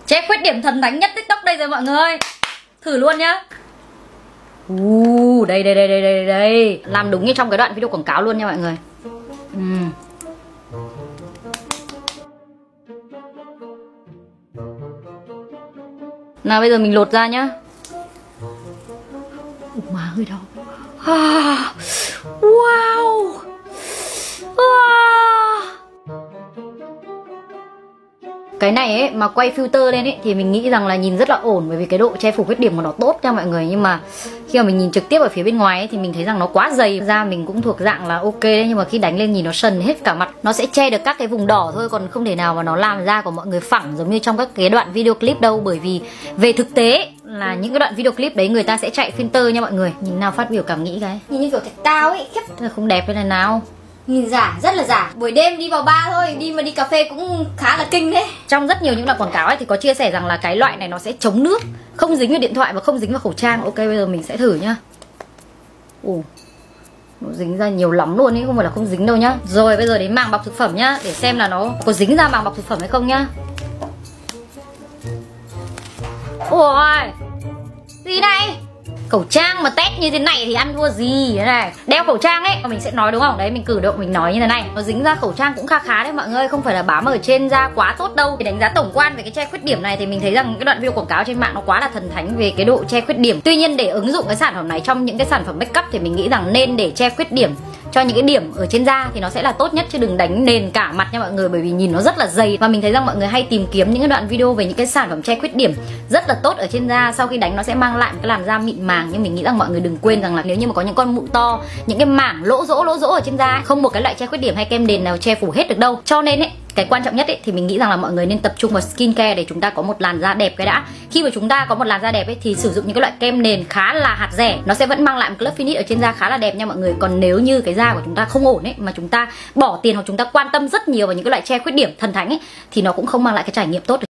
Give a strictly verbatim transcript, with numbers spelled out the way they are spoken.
Che khuyết điểm thần thánh nhất TikTok đây rồi mọi người. Thử luôn nhá. Uh, đây, đây đây đây đây đây. Làm đúng như trong cái đoạn video quảng cáo luôn nha mọi người. uhm. Nào bây giờ mình lột ra nhá. Ủa má ơi đâu. À, wow. À. Cái này ấy mà quay filter lên ấy thì mình nghĩ rằng là nhìn rất là ổn, bởi vì cái độ che phủ khuyết điểm của nó tốt nha mọi người. Nhưng mà khi mà mình nhìn trực tiếp ở phía bên ngoài ấy, thì mình thấy rằng nó quá dày. Da mình cũng thuộc dạng là ok đấy, nhưng mà khi đánh lên nhìn nó sần hết cả mặt. Nó sẽ che được các cái vùng đỏ thôi, còn không thể nào mà nó làm da của mọi người phẳng giống như trong các cái đoạn video clip đâu. Bởi vì về thực tế là những cái đoạn video clip đấy người ta sẽ chạy filter nha mọi người. Nhìn nào phát biểu cảm nghĩ cái. Nhìn như kiểu thạch cao ấy, khiếp. Thế là không đẹp thế này nào. Nhìn giả, rất là giả. Buổi đêm đi vào bar thôi, đi mà đi cà phê cũng khá là kinh đấy. Trong rất nhiều những đoạn quảng cáo ấy thì có chia sẻ rằng là cái loại này nó sẽ chống nước, không dính vào điện thoại và không dính vào khẩu trang. Ok, bây giờ mình sẽ thử nhá. Ồ, nó dính ra nhiều lắm luôn ấy, không phải là không dính đâu nhá. Rồi bây giờ đến màng bọc thực phẩm nhá, để xem là nó có dính ra màng bọc thực phẩm hay không nhá. Ôi, gì này? Khẩu trang mà test như thế này thì ăn thua gì thế này. Đeo khẩu trang ấy mình sẽ nói đúng không? Đấy, mình cử động mình nói như thế này. Nó dính ra khẩu trang cũng khá khá đấy mọi người, không phải là bám ở trên da quá tốt đâu. Thì đánh giá tổng quan về cái che khuyết điểm này thì mình thấy rằng cái đoạn video quảng cáo trên mạng nó quá là thần thánh về cái độ che khuyết điểm. Tuy nhiên để ứng dụng cái sản phẩm này trong những cái sản phẩm make up thì mình nghĩ rằng nên để che khuyết điểm cho những cái điểm ở trên da thì nó sẽ là tốt nhất, chứ đừng đánh nền cả mặt nha mọi người, bởi vì nhìn nó rất là dày. Và mình thấy rằng mọi người hay tìm kiếm những cái đoạn video về những cái sản phẩm che khuyết điểm rất là tốt ở trên da, sau khi đánh nó sẽ mang lại một cái làn da mịn màng. Nhưng mình nghĩ rằng mọi người đừng quên rằng là nếu như mà có những con mụn to, những cái mảng lỗ rỗ lỗ rỗ ở trên da, không một cái loại che khuyết điểm hay kem nền nào che phủ hết được đâu. Cho nên ấy, cái quan trọng nhất ấy, thì mình nghĩ rằng là mọi người nên tập trung vào skincare để chúng ta có một làn da đẹp cái đã. Khi mà chúng ta có một làn da đẹp ấy thì sử dụng những cái loại kem nền khá là hạt rẻ, nó sẽ vẫn mang lại một cái lớp finish ở trên da khá là đẹp nha mọi người. Còn nếu như cái da của chúng ta không ổn ấy, mà chúng ta bỏ tiền hoặc chúng ta quan tâm rất nhiều vào những cái loại che khuyết điểm thần thánh ấy, thì nó cũng không mang lại cái trải nghiệm tốt được.